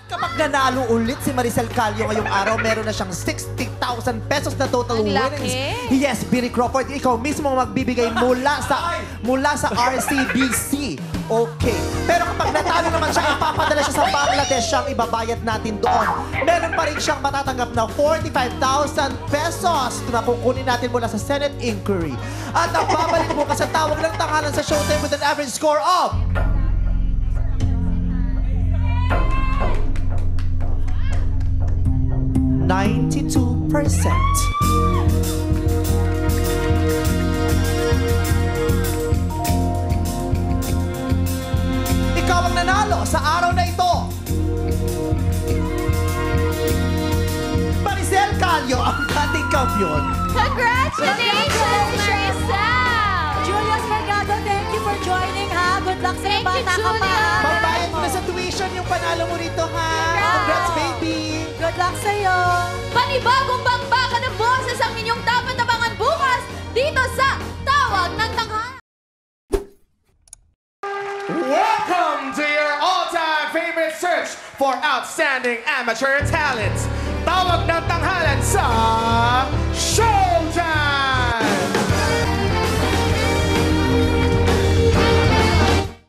Kapag nanalo ulit si Maricel Calio ngayong araw, meron na siyang 60,000 pesos na total Ang laki. winnings. Yes, Billy Crawford, ikaw mismo ang magbibigay mula sa RCBC. Okay. Pero kapag natalo naman siya, ipapadala siya sa Bangladesh, siyang ibabayad natin doon. Meron pa rin siyang matatanggap na 45,000 pesos na kukunin natin mula sa Senate Inquiry. At ang babalik bukas sa tawag ng tangalan sa Showtime with an average score of 92%. Ikaw ang nanalo sa araw na ito. Maricel Calio, ang dating kampiyon. Congratulations, Maricel! Julius Mercado, thank you for joining, ha? Good luck sa Thank you, bata ka pa. Julius. Magbayad mo na sa tuition yung panalo mo rito, ha? Congrats, baby! Good luck sa'yo. Panibagong bakbakan ng boses ang inyong dapat abangan bukas dito sa Tawag ng Tanghalan. Welcome to your all-time favorite search for outstanding amateur talents. Tawag ng Tanghalan sa